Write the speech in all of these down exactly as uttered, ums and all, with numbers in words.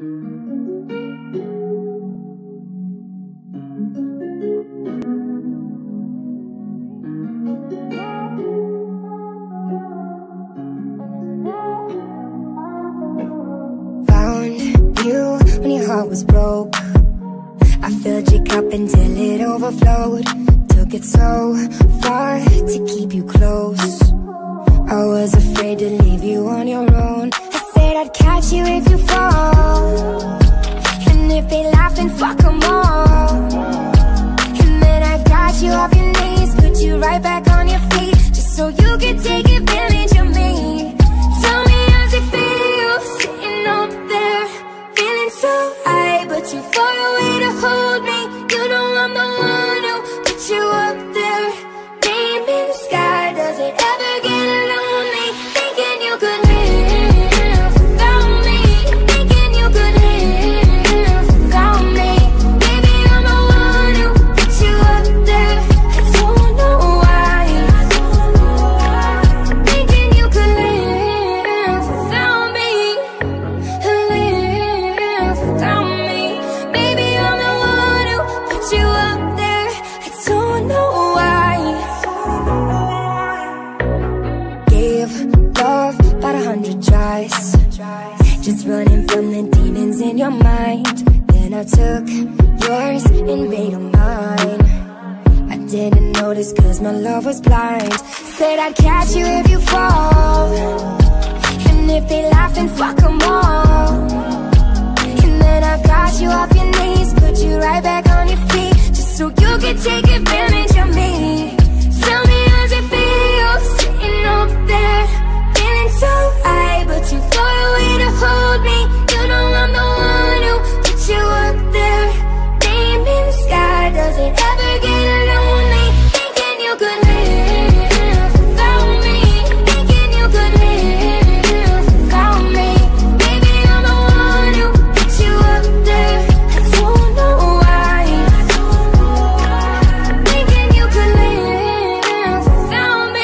Heart was broke. I filled your cup until it overflowed. Took it so far to keep you close. I was afraid to leave you on your own. I said I'd catch you if you fall, and if they laugh then fuck them all. And then I got you off your knees, put you right back on your feet, just so you could take advantage of me. Tell me how's it feel, sitting up there, feeling so high, but too far away to hold me. You know I'm the one who put you up there, name in the sky. Does it ever get lonely, thinking you could live without me, thinking you could live without me? Baby, I'm the one who put you up there. I don't know why, thinking you could live without me, live without me. Baby, I'm the one who put you up there. I don't know why. Gave love about a hundred tries, just running from the demons in your mind. Then I took yours and made them mine. I didn't notice cause my love was blind. Said I'd catch you if you fall, and if they laugh then fuck them all. And then I got you off your knees, put you right back on your feet, just so you could take advantage of me. Tell me how's it feel, sitting up there, feeling so high, but too far away to hold me. You know I'm the one who put you up there, name in the sky. Does it ever get lonely, thinking you could live without me, thinking you could live without me? Baby, I'm the one who put you up there. I don't know why, thinking you could live without me,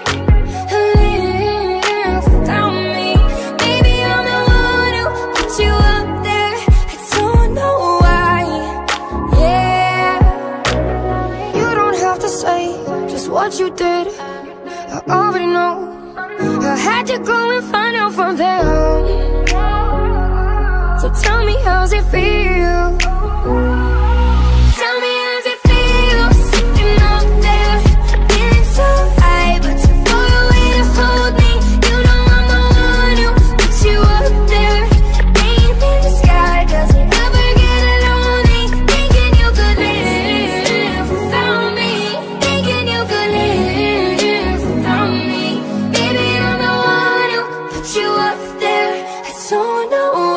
live without me. Baby, I'm the one who put you up there. I don't know why. Yeah, you don't have to say just what you did, I already know. I had to go and find out from them. So tell me how's it feel, tell me how's it feel, sitting up there, feeling so high, but too far away to hold me. You know I'm the one who put you up there, name in the sky. Does it ever get lonely, thinking you could live without me, thinking you could live without me? Baby, I'm the one who put you up there. I don't know